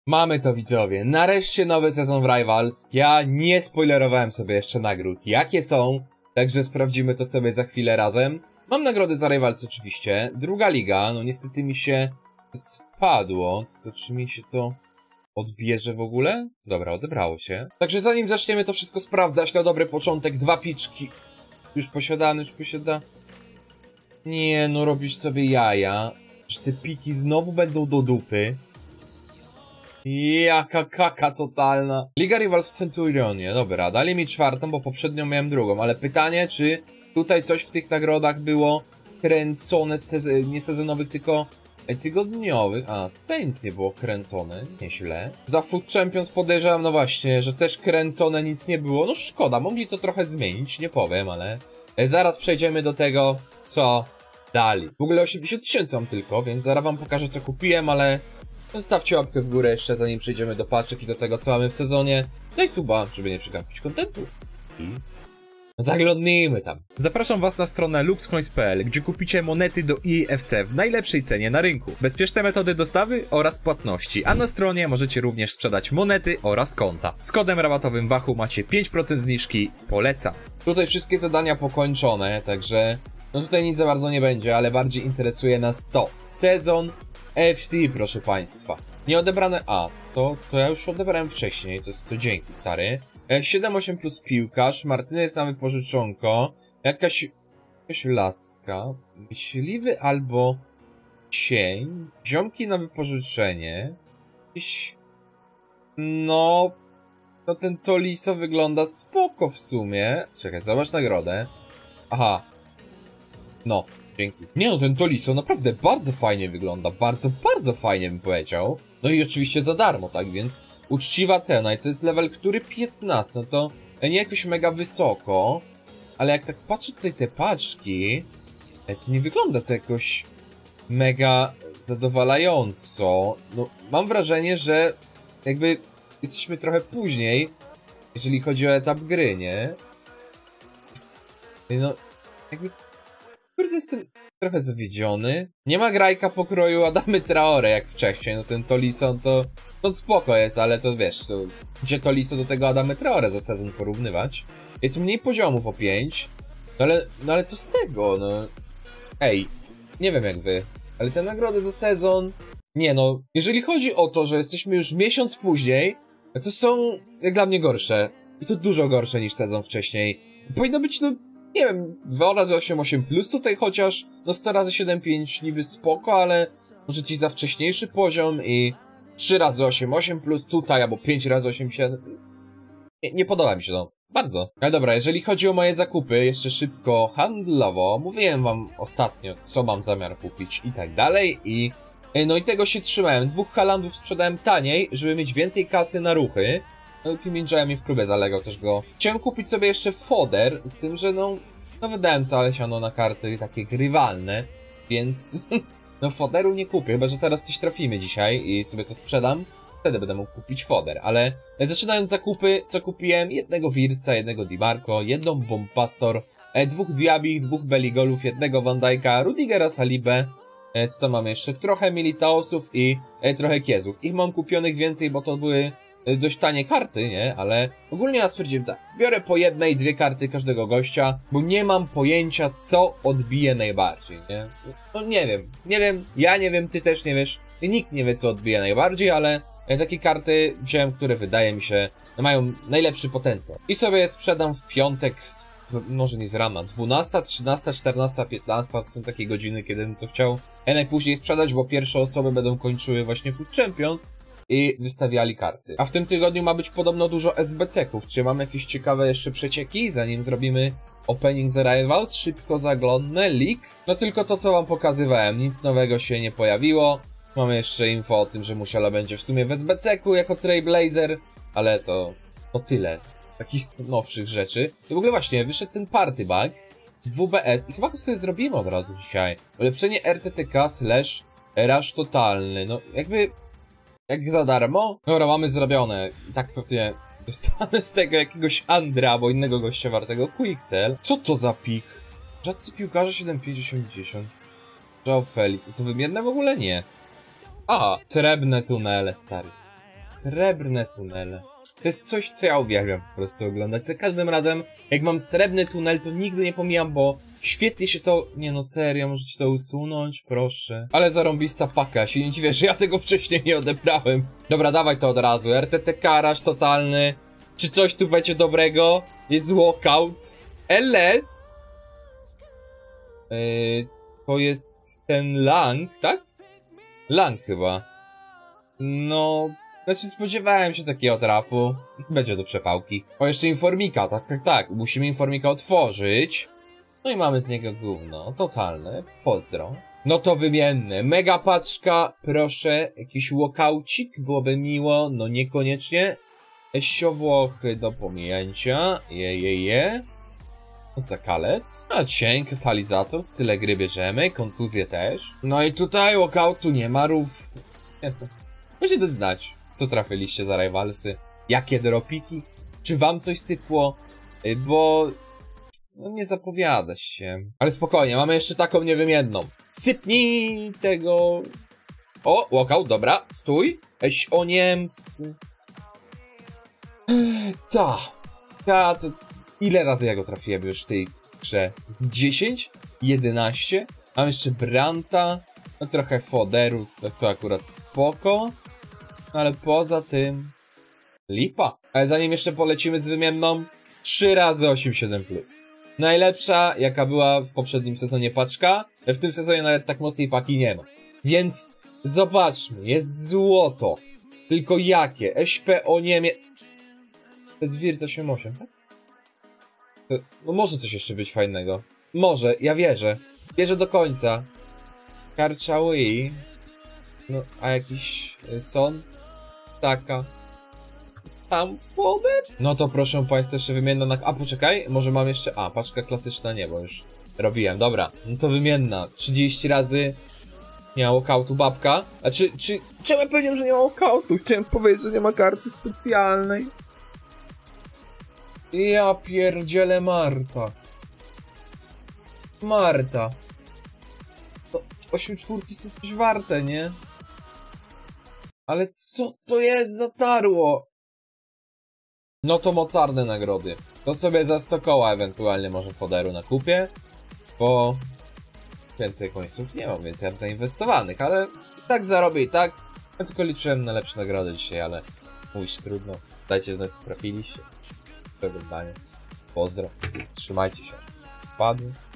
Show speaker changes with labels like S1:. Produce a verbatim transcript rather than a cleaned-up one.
S1: Mamy to, widzowie. Nareszcie nowy sezon w Rivals. Ja nie spoilerowałem sobie jeszcze nagród, jakie są, także sprawdzimy to sobie za chwilę razem. Mam nagrody za Rivals oczywiście. Druga liga, no niestety mi się spadło. Tylko czy mi się to odbierze w ogóle? Dobra, odebrało się. Także zanim zaczniemy to wszystko sprawdzać, na dobry początek, dwa piczki. Już posiadane, już posiada... Nie, no robisz sobie jaja. Że te piki znowu będą do dupy. Jaka kaka totalna. Liga Rivals w Centurionie. Dobra, dali mi czwartą, bo poprzednią miałem drugą. Ale pytanie, czy tutaj coś w tych nagrodach było kręcone z sez nie sezonowych, tylko tygodniowych. A, tutaj nic nie było kręcone. Nieźle. Za Food Champions podejrzewam, no właśnie, że też kręcone nic nie było. No szkoda, mogli to trochę zmienić, nie powiem, ale zaraz przejdziemy do tego, co dali. W ogóle osiemdziesiąt tysięcy mam tylko, więc zaraz wam pokażę, co kupiłem, ale zostawcie łapkę w górę jeszcze, zanim przejdziemy do paczek i do tego, co mamy w sezonie. Daj suba, żeby nie przegapić kontentu. I zaglądnijmy tam. Zapraszam was na stronę luxcoins kropka p l, gdzie kupicie monety do E A F C w najlepszej cenie na rynku. Bezpieczne metody dostawy oraz płatności, a na stronie możecie również sprzedać monety oraz konta. Z kodem rabatowym Wachu macie pięć procent zniżki, polecam. Tutaj wszystkie zadania pokończone, także no tutaj nic za bardzo nie będzie, ale bardziej interesuje nas to. Sezon F C, proszę państwa. Nie odebrane... A, to, to ja już odebrałem wcześniej, to, to dzięki, stary. siedem osiem plus piłkarz, Martinez na wypożyczonko, jakaś, jakaś laska, myśliwy albo cień, ziomki na wypożyczenie, jakiś... No... No ten Tolisso wygląda spoko w sumie. Czekaj, zobacz nagrodę. Aha. No, dzięki. Nie no, ten Tolisso naprawdę bardzo fajnie wygląda, bardzo, bardzo fajnie bym powiedział. No i oczywiście za darmo, tak więc uczciwa cena i to jest level który piętnasty, no to nie jakoś mega wysoko, ale jak tak patrzę tutaj te paczki, to nie wygląda to jakoś mega zadowalająco. No, mam wrażenie, że jakby jesteśmy trochę później, jeżeli chodzi o etap gry, nie? No, jakby... Kurde, jestem trochę zawiedziony. Nie ma grajka pokroju Adamy Traore jak wcześniej, no ten Tolisso to... To spoko jest, ale to wiesz, to, gdzie Tolisso do tego Adamy Traore za sezon porównywać? Jest mniej poziomów o pięć, no ale, no ale co z tego, no... Ej, nie wiem jak wy, ale te nagrody za sezon... Nie no, jeżeli chodzi o to, że jesteśmy już miesiąc później, to są jak dla mnie gorsze. I to dużo gorsze niż sezon wcześniej. Powinno być, no, nie wiem, dwa razy osiem osiem plus tutaj chociaż, no sto razy siedem pięć niby spoko, ale może ci za wcześniejszy poziom i trzy razy osiem osiem plus tutaj, albo pięć razy osiem siedem. Nie, nie podoba mi się to. Bardzo. Ale dobra, jeżeli chodzi o moje zakupy, jeszcze szybko handlowo, mówiłem wam ostatnio, co mam zamiar kupić i tak dalej i... No i tego się trzymałem. Dwóch Haalandów sprzedałem taniej, żeby mieć więcej kasy na ruchy. No Kim Min-jae mi w klubie zalegał też go. Chciałem kupić sobie jeszcze foder, z tym, że no... No wydałem całe siano na karty takie grywalne, więc... No foderu nie kupię, chyba że teraz coś trafimy dzisiaj i sobie to sprzedam. Wtedy będę mógł kupić foder, ale zaczynając zakupy, co kupiłem? Jednego Wirtza, jednego Di Marco, jedną Bombastor, dwóch Diabich, dwóch Belligolów, jednego Van Dijk'a, Rudigera, Salibę. Co to mamy jeszcze? Trochę Militaosów i e, trochę Kiezów. Ich mam kupionych więcej, bo to były e, dość tanie karty, nie? Ale ogólnie ja stwierdziłem tak, biorę po jednej, dwie karty każdego gościa, bo nie mam pojęcia, co odbije najbardziej, nie? No nie wiem, nie wiem, ja nie wiem, ty też nie wiesz, nikt nie wie, co odbije najbardziej, ale e, takie karty wziąłem, które wydaje mi się, no, mają najlepszy potencjał. I sobie je sprzedam w piątek z może nie z rana, dwunasta, trzynasta, czternasta, piętnasta to są takie godziny, kiedy bym to chciał ja najpóźniej sprzedać, bo pierwsze osoby będą kończyły właśnie Food Champions i wystawiali karty. A w tym tygodniu ma być podobno dużo S B C-ków. Czy mam jakieś ciekawe jeszcze przecieki, zanim zrobimy opening z Rivals? Szybko zaglądnę, leaks. No tylko to, co wam pokazywałem, nic nowego się nie pojawiło. Mamy jeszcze info o tym, że Musiala będzie w sumie w S B C-ku jako Trailblazer, ale to, to tyle. Takich nowszych rzeczy. I w ogóle właśnie, wyszedł ten party bag W B S i chyba go sobie zrobimy od razu dzisiaj. Ulepszenie R T T K slash rush totalny. No jakby... Jak za darmo? Dobra, mamy zrobione. I tak pewnie dostanę z tego jakiegoś Andra, albo innego gościa wartego Quixel. Co to za pik? Rzadcy piłkarze siedem pięć osiemdziesiąt. Joao Felix. To wymienne w ogóle nie. Aha, srebrne tunele, stary. Srebrne tunele. To jest coś, co ja uwielbiam po prostu oglądać. Za każdym razem, jak mam srebrny tunel, to nigdy nie pomijam, bo świetnie się to... Nie no, serio, możecie to usunąć? Proszę. Ale zarąbista paka, ja się nie dziwię, że ja tego wcześniej nie odebrałem. Dobra, dawaj to od razu. R T T Karasz totalny. Czy coś tu będzie dobrego? Jest walkout. L S. Yy, to jest ten Lang, tak? Lang chyba. No... Znaczy spodziewałem się takiego trafu. Będzie do przepałki. O, jeszcze informika, tak, tak, tak. Musimy informika otworzyć. No i mamy z niego gówno. Totalne. Pozdro. No to wymienne. Mega paczka. Proszę. Jakiś walkaucik. Byłoby miło. No niekoniecznie. Siowłochy do pominięcia. Je, je, je. Zakalec. A cień, katalizator. Style gry bierzemy. Kontuzję też. No i tutaj walkoutu nie ma rów. Musicie znać, co trafiliście za rivalsy, jakie dropiki, czy wam coś sypło, bo no nie zapowiada się. Ale spokojnie, mamy jeszcze taką niewymienną. Sypnij tego... O, walkout, dobra, stój. Eś o Niemcy. Ta, ta, to... Ile razy ja go trafiłem już w tej grze? Z dziesięć? jedenaście? Mam jeszcze Branta, no trochę foderu, to, to akurat spoko. Ale poza tym... lipa. Ale zanim jeszcze polecimy z wymienną, trzy razy osiem siedem plus. Najlepsza, jaka była w poprzednim sezonie paczka. W tym sezonie nawet tak mocnej paki nie ma. Więc zobaczmy, jest złoto. Tylko jakie? S P o Niemie... To jest Wirtz osiem osiem, tak? To, no może coś jeszcze być fajnego. Może, ja wierzę. Wierzę do końca. Karczaui. No, a jakiś Son? Taka. Sam foder? No to proszę państwa, jeszcze wymienna na... A, poczekaj, może mam jeszcze... A, paczka klasyczna nie, bo już robiłem. Dobra, no to wymienna. trzydzieści razy nie ma walkoutu babka. A czy... czy... Czemu ja powiedziałem, że nie ma walkoutu? Chciałem powiedzieć, że nie ma karty specjalnej. Ja pierdzielę Marta. Marta. To osiem czwórki są coś warte, nie? Ale co to jest za tarło? No to mocarne nagrody. To sobie za sto koła ewentualnie może foderu na kupie, bo więcej końców nie mam, więcej zainwestowanych, ale i tak zarobię i tak. Ja tylko liczyłem na lepsze nagrody dzisiaj, ale mówić trudno. Dajcie znać, co trafiliście. Do oglądania. Pozdro. Trzymajcie się. Spadł.